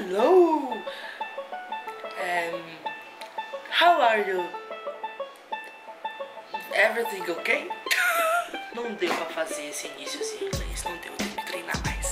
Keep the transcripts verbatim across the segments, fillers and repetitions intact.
Hello! Um, how are you? Everything okay? Não deu pra fazer esse início assim em inglês, não deu, eu tenho que treinar mais.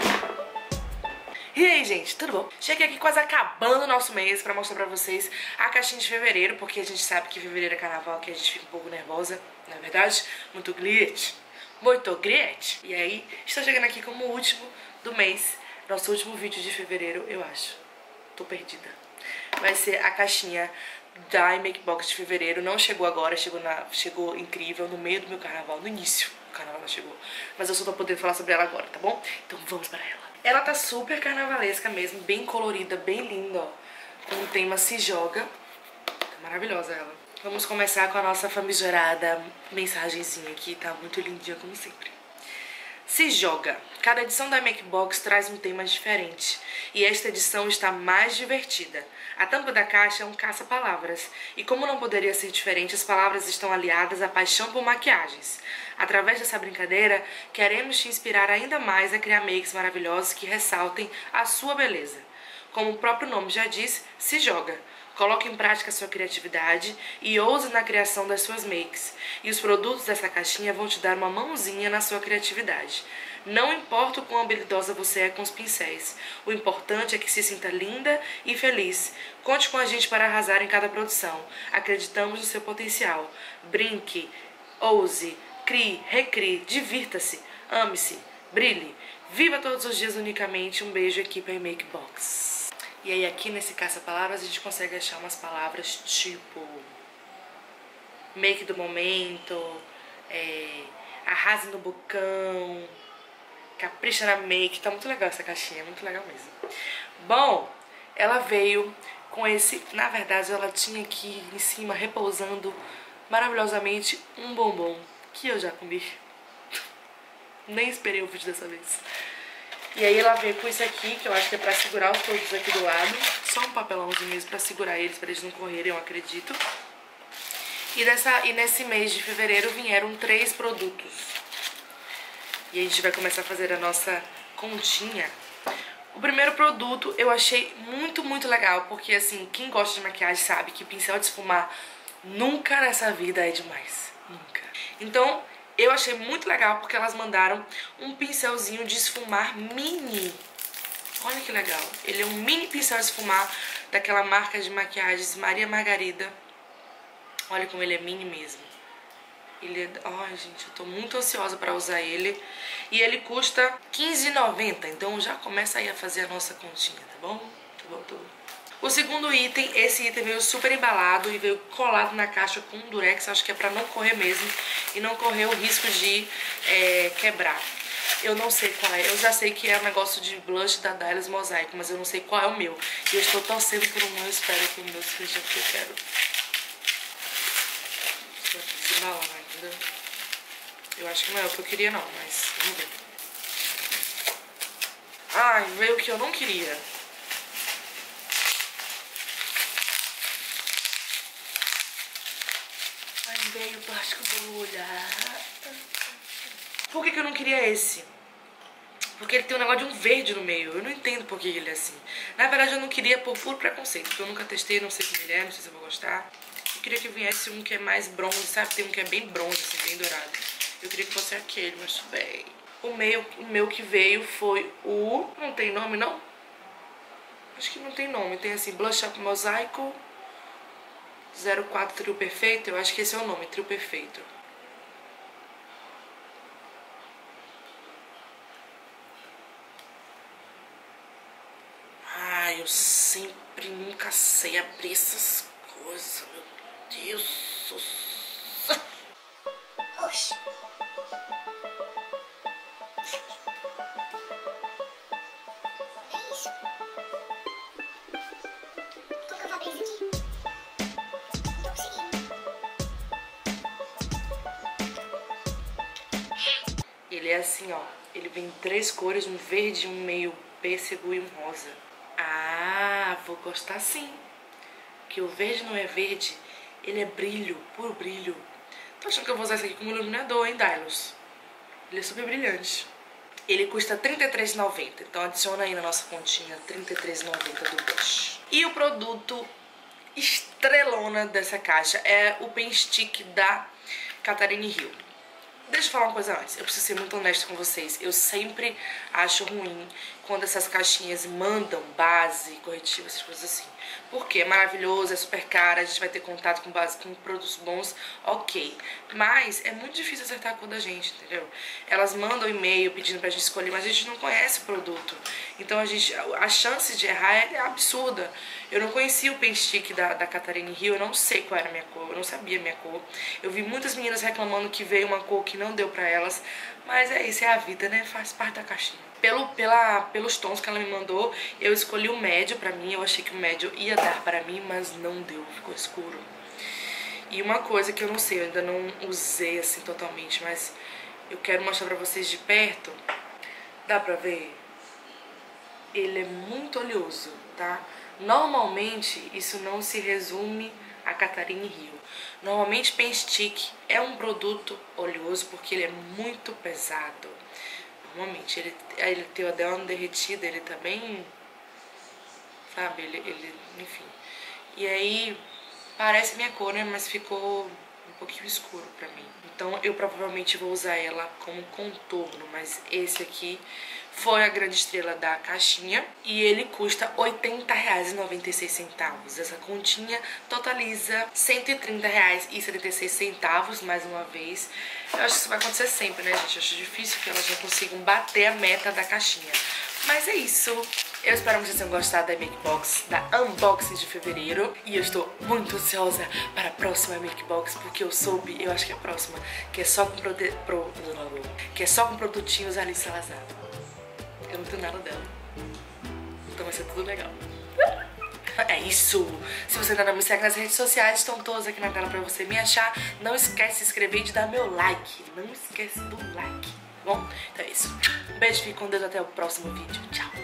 E aí, gente, tudo bom? Cheguei aqui quase acabando o nosso mês pra mostrar pra vocês a caixinha de fevereiro, porque a gente sabe que fevereiro é carnaval, que a gente fica um pouco nervosa, na verdade, muito glitch, muito glitch. E aí, estou chegando aqui como o último do mês, nosso último vídeo de fevereiro, eu acho. Tô perdida. Vai ser a caixinha da iMake Box de fevereiro. Não chegou agora, chegou, na, chegou incrível no meio do meu carnaval, no início. O carnaval não chegou, mas eu só tô podendo falar sobre ela agora, tá bom? Então vamos para ela. Ela tá super carnavalesca mesmo, bem colorida, bem linda, ó. Com o tema Se Joga. Tá maravilhosa ela. Vamos começar com a nossa famigerada mensagenzinha aqui, tá muito lindinha como sempre. Se joga. Cada edição da iMake Box traz um tema diferente e esta edição está mais divertida. A tampa da caixa é um caça-palavras e, como não poderia ser diferente, as palavras estão aliadas à paixão por maquiagens. Através dessa brincadeira, queremos te inspirar ainda mais a criar makes maravilhosos que ressaltem a sua beleza. Como o próprio nome já diz, se joga. Coloque em prática a sua criatividade e ouse na criação das suas makes. E os produtos dessa caixinha vão te dar uma mãozinha na sua criatividade. Não importa o quão habilidosa você é com os pincéis. O importante é que se sinta linda e feliz. Conte com a gente para arrasar em cada produção. Acreditamos no seu potencial. Brinque, ouse, crie, recrie, divirta-se, ame-se, brilhe. Viva todos os dias unicamente. Um beijo, equipe iMake Box. E aí aqui nesse caça-palavras a gente consegue achar umas palavras tipo make do momento, é, arrase no bocão, capricha na make. Tá muito legal essa caixinha, muito legal mesmo. Bom, ela veio com esse, na verdade ela tinha aqui em cima repousando maravilhosamente um bombom que eu já comi. Nem esperei o vídeo dessa vez. E aí ela veio com isso aqui, que eu acho que é pra segurar os produtos aqui do lado. Só um papelãozinho mesmo pra segurar eles, pra eles não correrem, eu acredito. E, dessa, e nesse mês de fevereiro vieram três produtos. E a gente vai começar a fazer a nossa continha. O primeiro produto eu achei muito, muito legal, porque assim, quem gosta de maquiagem sabe que pincel de esfumar nunca nessa vida é demais. Nunca. Então, eu achei muito legal porque elas mandaram um pincelzinho de esfumar mini. Olha que legal. Ele é um mini pincel de esfumar daquela marca de maquiagens Maria Margarida. Olha como ele é mini mesmo. Ele é... Ai, gente, eu tô muito ansiosa pra usar ele. E ele custa quinze reais e noventa centavos. Então já começa aí a fazer a nossa continha, tá bom? Tá bom, tá bom. O segundo item, esse item veio super embalado e veio colado na caixa com um durex, acho que é pra não correr mesmo e não correr o risco de é, quebrar. Eu não sei qual é, eu já sei que é um negócio de blush da Dylos Mosaico, mas eu não sei qual é o meu. E eu estou torcendo por um meu, eu espero que o meu seja o que eu quero. Estou aqui desembalando ainda. Eu acho que não é o que eu queria não, mas vamos ver. Ai, veio o que eu não queria. Veio o plástico bolha. Por que que eu não queria esse? Porque ele tem um negócio de um verde no meio. Eu não entendo por que ele é assim. Na verdade eu não queria por puro preconceito, porque eu nunca testei, não sei como ele é, não sei se eu vou gostar. Eu queria que viesse um que é mais bronze, sabe? Tem um que é bem bronze, assim, bem dourado. Eu queria que fosse aquele, mas tudo bem. O meu, o meu que veio foi o... Não tem nome, não? Acho que não tem nome. Tem assim, Blush Up Mosaico zero quatro Trio Perfeito, eu acho que esse é o nome, Trio Perfeito. Ai, eu sempre, nunca sei abrir essas coisas, meu Deus. Oxi. É isso. Qual que eu vou abrir isso aqui? Ele é assim, ó. Ele vem em três cores, um verde, um meio pêssego e um rosa. Ah, vou gostar sim. Porque o verde não é verde, ele é brilho, puro brilho. Tô achando que eu vou usar isso aqui como iluminador, hein, Dylos? Ele é super brilhante. Ele custa trinta e três reais e noventa centavos. Então adiciona aí na nossa continha trinta e três reais e noventa centavos do Blush. E o produto estrelona dessa caixa é o Pen Stick da Catherine Hill. Deixa eu falar uma coisa antes, eu preciso ser muito honesta com vocês. Eu sempre acho ruim quando essas caixinhas mandam base, corretivo, essas coisas assim. Porque é maravilhoso, é super caro, a gente vai ter contato com base, com produtos bons, ok. Mas é muito difícil acertar a cor da gente, entendeu? Elas mandam e-mail pedindo pra gente escolher, mas a gente não conhece o produto. Então a, gente, a chance de errar é absurda. Eu não conhecia o Pen Stick da, da Catherine Hill, eu não sei qual era a minha cor, eu não sabia a minha cor. Eu vi muitas meninas reclamando que veio uma cor que não deu pra elas, mas é isso, é a vida, né? Faz parte da caixinha. Pelo, pela, pelos tons que ela me mandou, eu escolhi o médio pra mim. Eu achei que o médio ia dar pra mim, mas não deu, ficou escuro. E uma coisa que eu não sei, eu ainda não usei assim totalmente, mas eu quero mostrar pra vocês de perto. Dá pra ver? Ele é muito oleoso, tá? Normalmente isso não se resume a Catherine Hill. Normalmente Pen Stick é um produto oleoso porque ele é muito pesado. Normalmente ele, ele tem o adeano derretido, ele também, sabe, ele, ele, enfim. E aí parece minha cor, né, mas ficou um pouquinho escuro pra mim. Então eu provavelmente vou usar ela como contorno, mas esse aqui foi a grande estrela da caixinha e ele custa oitenta reais e noventa e seis centavos. Essa continha totaliza cento e trinta reais e setenta e seis centavos, mais uma vez. Eu acho que isso vai acontecer sempre, né, gente? Eu acho difícil que elas não consigam bater a meta da caixinha. Mas é isso. Eu espero que vocês tenham gostado da Make Box, da unboxing de fevereiro. E eu estou muito ansiosa para a próxima Make Box, porque eu soube, eu acho que é a próxima, que é só com, prote... Pro... que é só com produtinhos Alice Salazar. Eu não tenho nada dela. Então vai ser tudo legal. É isso. Se você ainda não me segue nas redes sociais, estão todas aqui na tela pra você me achar. Não esquece de se inscrever e de dar meu like. Não esquece do like, tá bom? Então é isso. Um beijo, fique com Deus, até o próximo vídeo. Tchau.